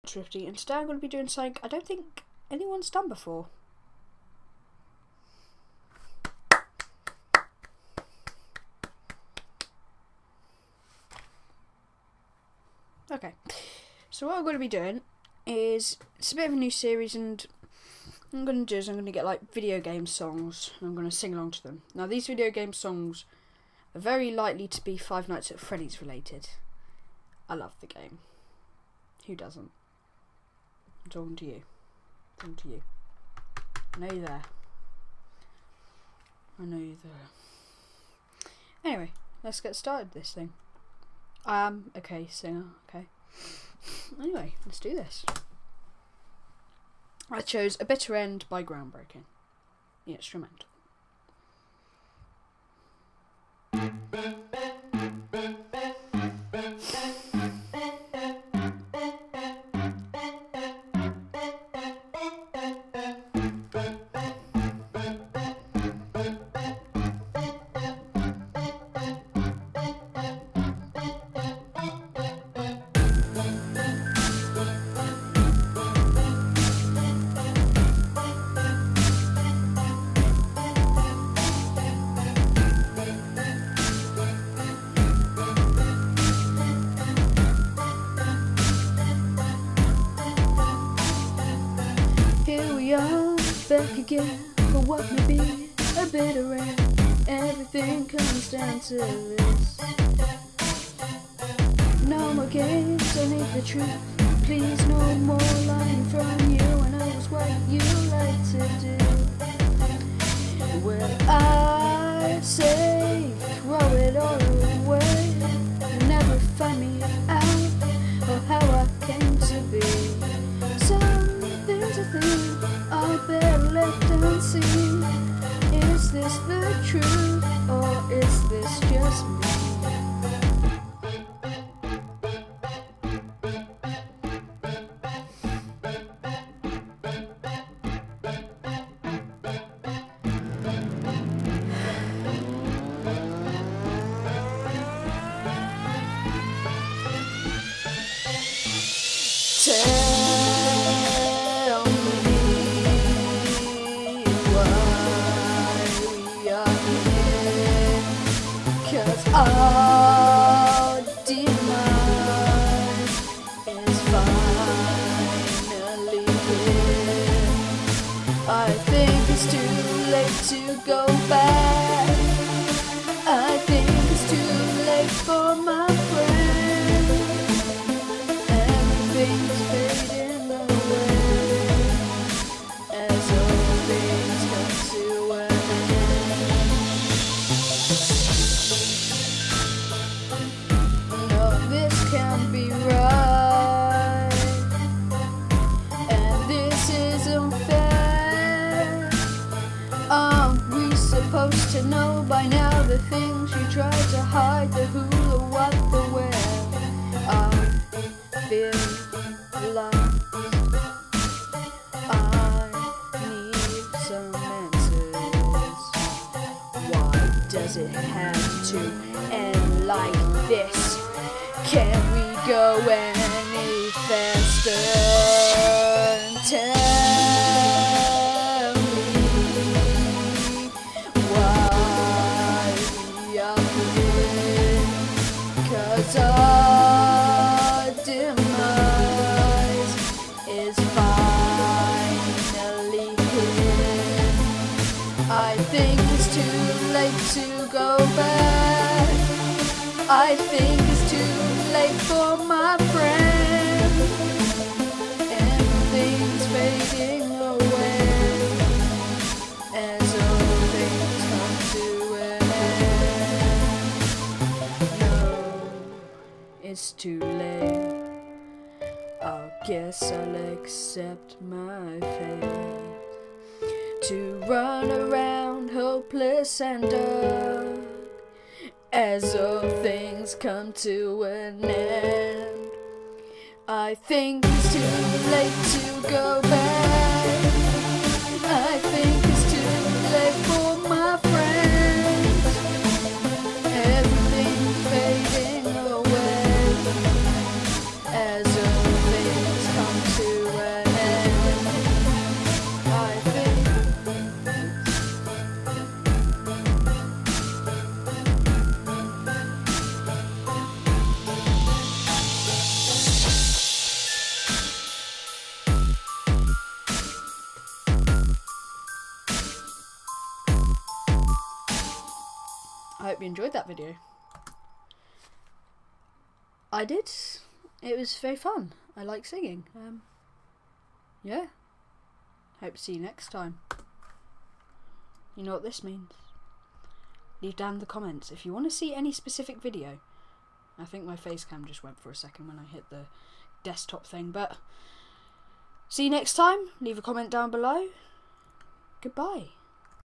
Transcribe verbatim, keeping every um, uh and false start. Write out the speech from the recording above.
Swifty, and today I'm going to be doing something I don't think anyone's done before. Okay, so what I'm going to be doing is, it's a bit of a new series, and what I'm going to do is I'm going to get like video game songs and I'm going to sing along to them. Now these video game songs are very likely to be Five Nights at Freddy's related. I love the game. Who doesn't? I'm talking to you. I'm talking to you. I know you're there. I know you're there. Anyway, let's get started with this thing. Um, okay, singer, okay. Anyway, let's do this. I chose A Bitter End by Groundbreaking, the instrumental. Back again for what may be a bitter end. Everything comes down to this. No more games, I need the truth. Please, no more lying from you. I know it's what you like to do. Well, I say throw it all away. You'll never find me out or how I came to be. Some things I think are better left unseen. Is this the truth, or is this just me? Tell me why we are here, 'cause our demise is finally here. I think it's too late to go back. I think it's too late for my friend. Everything's fading away as all things come to an end. No, this can't be right, and this is unfair. Aren't we supposed to know by now the things you try to hide? The who, the what, the where. I feel lost. I need some answers. Why does it have to end like this? Can we go any faster? Tell me why we are here, 'cause our demise is finally here. I think it's too late to go back. I think it's too late for my friend. Everything's fading away as all things come to an end. No, it's too late. I guess I'll accept my fate to run around hopeless and dark as all things come to an end. I think it's too late to go back. I think it's too late for my friends. Everything's fading away as all things come hope you enjoyed that video. I did. It was very fun. I like singing. Um, yeah. Hope to see you next time. You know what this means. Leave down in the comments if you want to see any specific video. I think my face cam just went for a second when I hit the desktop thing, but see you next time. Leave a comment down below. Goodbye.